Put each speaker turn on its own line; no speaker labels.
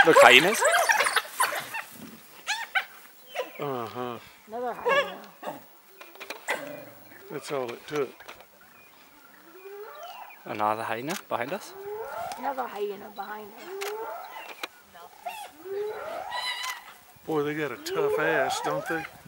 Look, hyenas.
Uh-huh.
Another hyena.
That's all it took.
Another hyena behind us.
Another hyena behind us.
Boy, they got a tough ass, don't they?